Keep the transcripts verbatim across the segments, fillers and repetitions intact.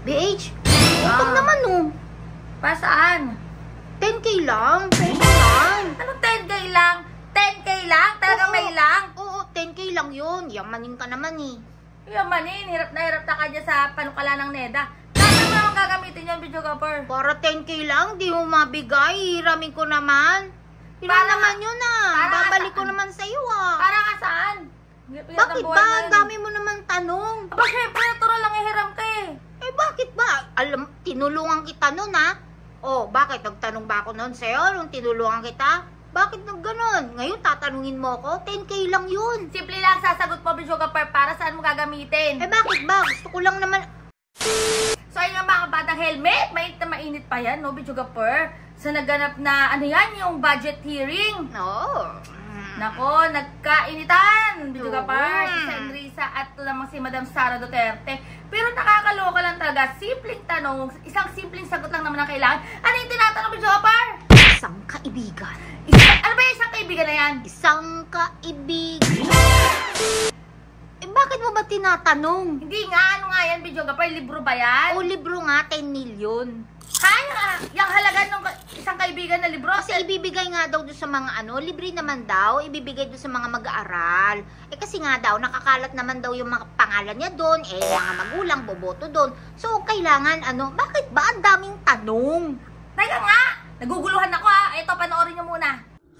B H, utang Ah. naman oh. Pa saan? ten K lang, ten K lang. Anong ten K lang? ten K lang? Talagang Oo. may lang? Oo, ten K lang yun. Yamanin ka naman eh. Yamanin, hirap na hirap na ka dyan sa panukala ng NEDA. Saan mo naman gagamitin yan, videographer? Para ten K lang, di mo mabigay. Hiramin ko naman. Hiram Para- naman yun ah. para Babalik ko saan? naman sa'yo ah. Para ka saan? Hirap ng Bakit buhay ba? ngayon Ang eh. dami mo naman tanong. Aba, syempre, natural lang ihiram ka eh. Eh bakit ba? Alam, tinulungan kita nun ha? Oh, bakit? Nagtanong ba ako nun sa'yo nung tinulungan kita? Bakit nag ganon? Ngayon tatanungin mo ako? ten K lang yun. Simple lang sasagot mo, videographer, para saan mo gagamitin. Eh bakit ba? Gusto ko lang naman... So ayun nga mga batang helmet, mainit na mainit pa yan, no, videographer? Sa naganap na, ano yan, yung budget hearing. Oo. Nako, nagkainitan, videographer, Oo. si Senrisa at ito namang si Madam Sara Duterte. Pero nakakaloka lang talaga, simpleng tanong, isang simpleng sagot lang naman ang kailangan. Ano yung tinatanong, videographer? Isang kaibigan. Isa, ano ba yung isang kaibigan na yan? Isang kaibigan. Eh bakit mo ba tinatanong? Hindi nga, ano nga yan, videographer? Libro ba yan? O libro nga, ten million. Kaya, yung halaga ng isang kaibigan na libro. Kasi ibibigay nga daw doon sa mga ano, libre naman daw, ibibigay doon sa mga mag-aaral. Eh kasi nga daw, nakakalat naman daw yung mga pangalan niya doon, eh mga magulang, boboto doon. So, kailangan ano, bakit ba ang daming tanong? Teka nga, naguguluhan ako ha. Ito, panoorin niyo muna.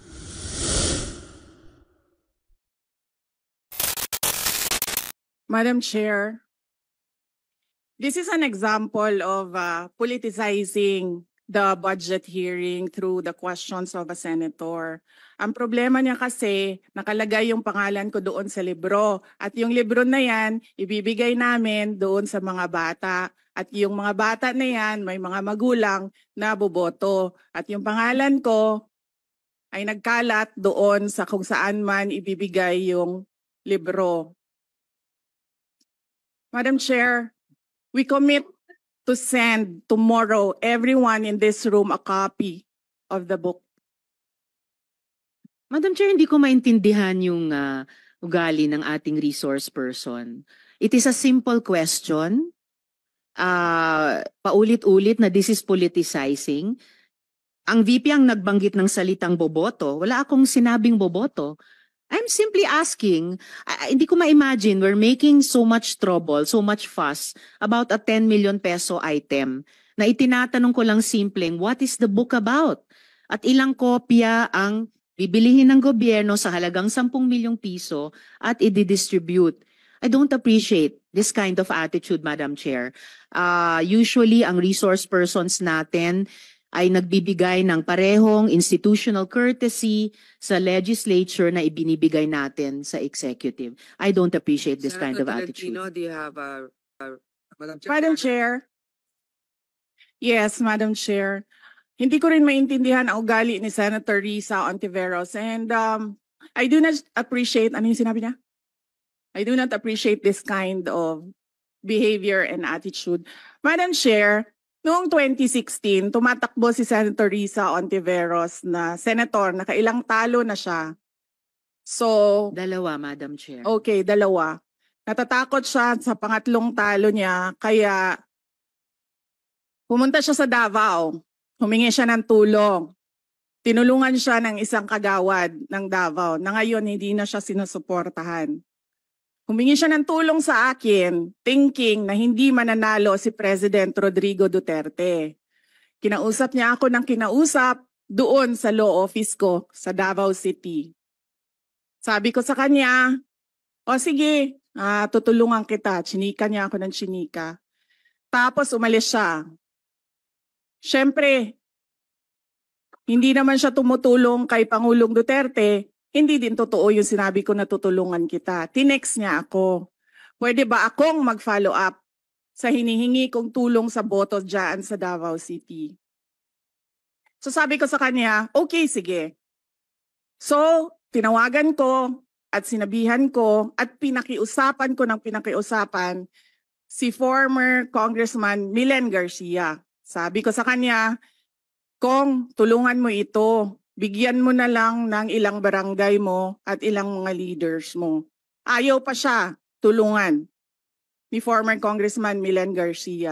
Madam Chair, this is an example of uh, politicizing the budget hearing through the questions of a senator. Ang problema niya kasi, nakalagay yung pangalan ko doon sa libro. At yung libro na yan, ibibigay namin doon sa mga bata. At yung mga bata na yan, may mga magulang na boboto. At yung pangalan ko ay nagkalat doon sa kung saan man ibibigay yung libro. Madam Chair, we commit to send tomorrow everyone in this room a copy of the book. Madam Chair, hindi ko maintindihan yung ah, ugali ng ating resource person. It is a simple question. Ah, paulit-ulit na this is politicizing. Ang V P ang nagbanggit ng salitang boboto. Wala akong sinabing boboto. I'm simply asking, I- I- hindi ko ma-imagine we're making so much trouble, so much fuss about a ten million peso item na itinatanong ko lang simpleng, what is the book about? At ilang kopya ang bibilihin ng gobyerno sa halagang ten milyong piso at i-distribute. I don't appreciate this kind of attitude, Madam Chair. Uh, usually, ang resource persons natin ay nagbibigay ng parehong institutional courtesy sa legislature na ibinibigay natin sa executive. I don't appreciate this kind of Senator attitude. Tolentino, do you have a, a Madam Chair? Madam Chair. Yes, Madam Chair. Hindi ko rin maintindihan ang ugali ni Senator Risa Ontiveros. And um, I do not appreciate, ano yung sinabi niya? I do not appreciate this kind of behavior and attitude. Madam Chair, noong twenty sixteen, tumatakbo si Senator Risa Ontiveros na senator, nakailang talo na siya. So, Dalawa, Madam Chair. okay, dalawa. Natatakot siya sa pangatlong talo niya, kaya pumunta siya sa Davao. Humingi siya ng tulong. Tinulungan siya ng isang kagawad ng Davao na ngayon hindi na siya sinusuportahan. Humingi siya ng tulong sa akin, thinking na hindi mananalo si President Rodrigo Duterte. Kinausap niya ako ng kinausap doon sa law office ko sa Davao City. Sabi ko sa kanya, o sige, ah, tutulungan kita. Chinika niya ako ng chinika. Tapos umalis siya. Siyempre, hindi naman siya tumutulong kay Pangulong Duterte. Hindi din totoo yung sinabi ko na tutulungan kita. Tinext niya ako. Pwede ba akong mag-follow up sa hinihingi kong tulong sa boto dyan sa Davao City? So sabi ko sa kanya, okay, sige. So, tinawagan ko at sinabihan ko at pinakiusapan ko ng pinakiusapan si former Congressman Milen Garcia. Sabi ko sa kanya, Kong, tulungan mo ito. Bigyan mo na lang ng ilang barangay mo at ilang mga leaders mo. Ayaw pa siya tulungan ni former Congressman Milen Garcia.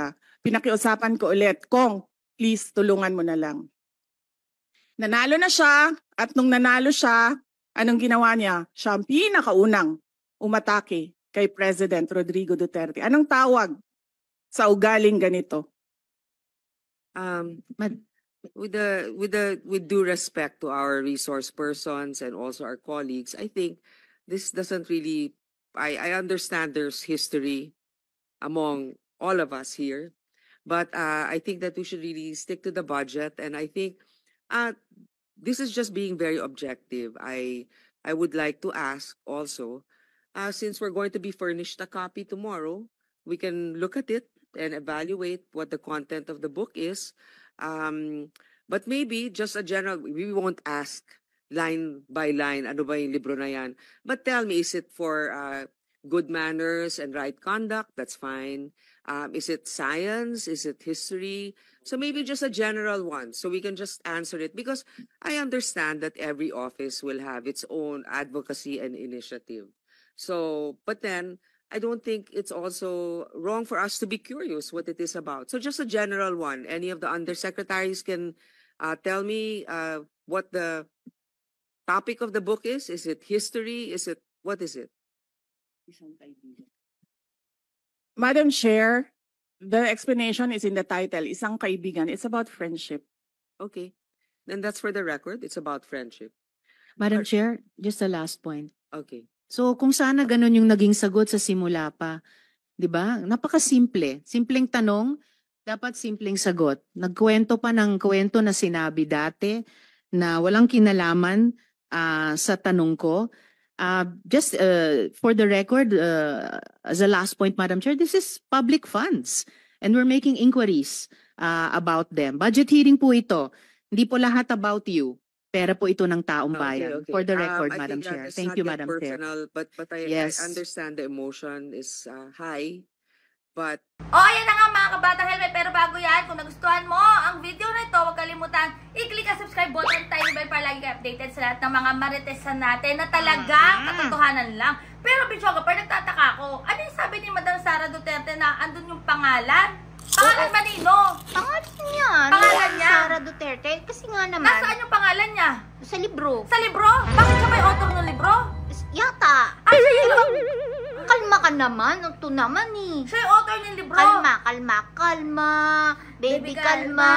pinakiusapan ko ulit, Kong, please tulungan mo na lang. Nanalo na siya at nung nanalo siya, anong ginawa niya? Siya ang pinakaunang umatake kay President Rodrigo Duterte. Anong tawag sa ugaling ganito? Um, with the with the with due respect to our resource persons and also our colleagues, I think this doesn't really. I I understand there's history among all of us here, but uh, I think that we should really stick to the budget, and I think uh, this is just being very objective. I I would like to ask also, uh, since we're going to be furnished a copy tomorrow, we can look at it and evaluate what the content of the book is. Um, but maybe just a general, we won't ask line by line, ano ba yung libro na yan? But tell me, is it for uh, good manners and right conduct? That's fine. Um, is it science? Is it history? So maybe just a general one, so we can just answer it. Because I understand that every office will have its own advocacy and initiative. So, but then, I don't think it's also wrong for us to be curious what it is about. So just a general one. Any of the undersecretaries can uh, tell me uh, what the topic of the book is? Is it history? Is it, what is it? Madam Chair, the explanation is in the title, Isang Kaibigan. It's about friendship. Okay. Then that's for the record. It's about friendship. Madam Chair, just the last point. Okay. So kung sana ganun yung naging sagot sa simula pa, 'di ba? Napakasimple. Simpleng tanong, dapat simpleng sagot. Nagkwento pa ng kwento na sinabi dati na walang kinalaman uh, sa tanong ko. Uh, just uh, for the record, uh, as a last point, Madam Chair, this is public funds and we're making inquiries uh, about them. Budget hearing po ito. Hindi po lahat about you. Pera po ito ng taong bayan. Okay, okay. For the record, Um, I Madam think Chair. that is Thank not you, yet Madam Chair. personal, But, but I, Yes. I understand the emotion is uh, high. But O, ayan na nga mga kabatang helmet. Pero bago yan, kung nagustuhan mo ang video na ito, huwag kalimutan, i-click ang subscribe button, tiny bell para lagi ka updated sa lahat ng mga maritesan natin na talagang Mm. katotohanan lang. Pero, Bichoga, par nagtataka ako, ano yung sabi ni Madam Sara Duterte na andun yung pangalan? Pangalan ba nino? Pangalan niya. Pangalan niya? Sara Duterte. Kasi nga naman, Nasaan yung pangalan niya? sa libro. Sa libro? Bakit siya may author ng libro? Yata. Ah, siya yung, Kalma ka naman. Ito naman eh. siya yung author ng libro. Kalma, kalma, kalma. Baby, kalma.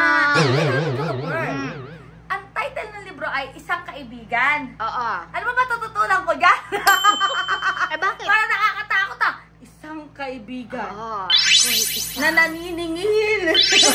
Mm. Ang title ng libro ay Isang Kaibigan. Oo. Ano ba matututunan ko dyan? Eh bakit? Parang nakakatakot ah. Isang kaibigan Oo. na naniningil.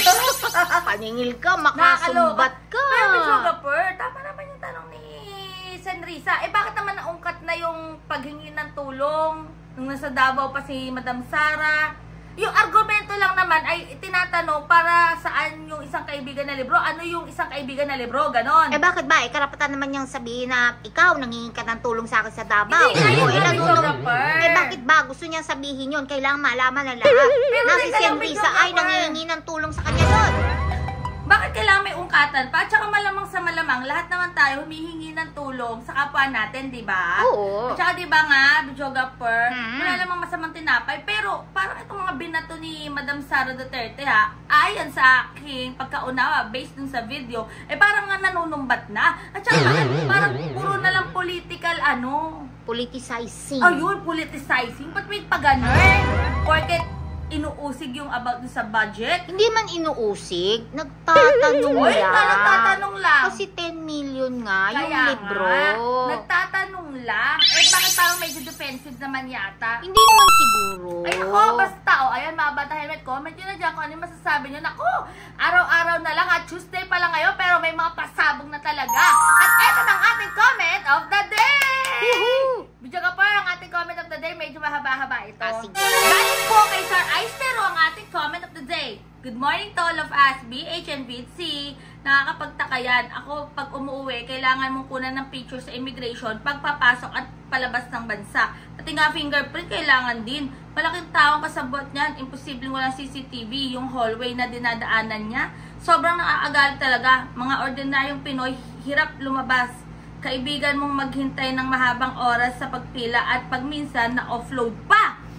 Paningil ka, makasumbat ka. Pero Bichoga Per, tama naman yung tanong ni Senrisa. Eh bakit naman naungkat na yung paghingi ng tulong nung nasa Davao pa si Madam Sara? Yung argumento lang naman ay tinatanong para saan yung isang kaibigan na libro. Ano yung isang kaibigan na libro? Ganon. Eh bakit ba? Eh karapatan naman niyang sabihin na ikaw nangingi ka ng tulong sa akin sa Davao. Hindi nga yun, O, eh, Bichoga nanunong- Per. eh bakit ba? Gusto niyang sabihin yun. Kailangan malaman ng lahat. Na si teka lang, Senrisa Bichoga ay Per. nangingi ng tulong sa kanya doon. Bakit kailangan may ungkatan pa? At saka malamang sa malamang, lahat naman tayo humihingi ng tulong sa kapwa natin, di ba? Oo. At saka di ba nga, Bichoga Per, Hmm. wala namang masamang tinapay. Pero parang itong mga binato ni Madam Sara Duterte ha, ayon sa aking pagkaunawa, based dun sa video, eh parang nga nanunumbat na. At saka bakit parang puro na lang political ano. Politicizing. Ayun, politicizing. Ba't may pag-ganon? Porket inuusig yung about dun sa budget? Hindi man inuusig. Nagtatanong Uy, lang. nga nagtatanong lang. Kasi ten million nga yung Kaya libro. nga, nagtatanong lang. Eh, bakit parang medyo defensive naman yata? Hindi naman siguro. Ay, ako, basta, o, ayan, mga bata helmet, comment nyo na dyan kung ano yung masasabi nyo. Naku, araw-araw na lang, at Tuesday pa lang ngayon, pero may mga pasabog na talaga. At eto ng ating comment of the day! Woohoo! Bichoga Pa, ang ating comment of the day, medyo mahaba-haba ito. Ah, sige. Galing po kay Sir Aistero ang ating comment of the day. Good morning to all of us, B H and B C. Nakakapagtaka yan. Ako, pag umuwi, kailangan mong kunan ng picture sa immigration, pagpapasok at palabas ng bansa. Pati nga fingerprint, kailangan din. Malaking taong kasabot niyan, imposibleng walang C C T V, yung hallway na dinadaanan niya. Sobrang nakakagalit talaga. Mga ordinaryong Pinoy, hirap lumabas. Kaibigan mong maghintay ng mahabang oras sa pagpila at pagminsan na offload pa.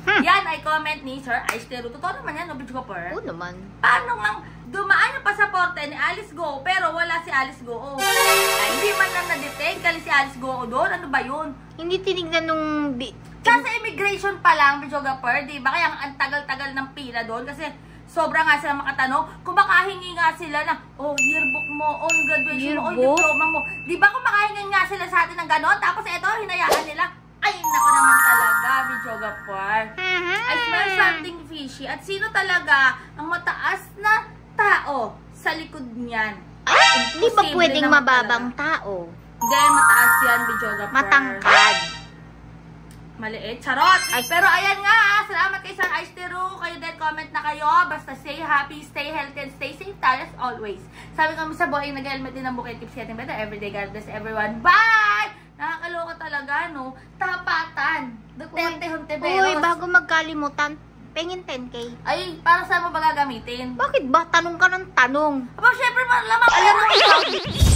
Hmm. Yan ay comment ni Sir Aistero. Totoo naman yan, no, Bitch Gopper? Oo naman. Paano nga dumaan yung pasaporte ni Alice Go pero wala si Alice Go? Ay, hindi man lang na-detect kali si Alice Go doon. Ano ba yun? Hindi tinignan nung... Bi- Kasi immigration pa lang, Bitch Gopper, di ba? Kaya ang tagal-tagal ng pila doon kasi sobra nga sila makatanong. Kung makahingi nga sila ng, oh, yearbook mo, oh, yung graduation mo, oh, yung Yearbook? diploma mo. Di ba kung makahingi nga sila sa atin ng gano'n? Tapos eto, hinayaan nila. Ay, nako naman talaga, Bitch Gopper. I smell something fishy. At sino talaga ang mataas na tao sa likod niyan? Ay, di ba Imposible pwedeng naman mababang talaga. tao? Hindi, mataas yan, Bitch Gopper. Matangkad. Maliit. Charot! Ay, pero ayan nga, ah, salamat kay Sir Aistero. Kayo din, comment na kayo. Basta stay happy, stay healthy, and stay safe tayo as always. Sabi ko sa boy, nag-helmet din ang bukid. Keeps getting better everyday. God bless everyone. Bye! Nakakaloka talaga, no? Tapatan. Duterte Hontiveros. Uy, bago magkalimutan, pengin ten K. Ay, para saan mo ba gagamitin? Bakit ba? Tanong ka ng tanong. Aba, syempre, malamang Alam mo ikaw,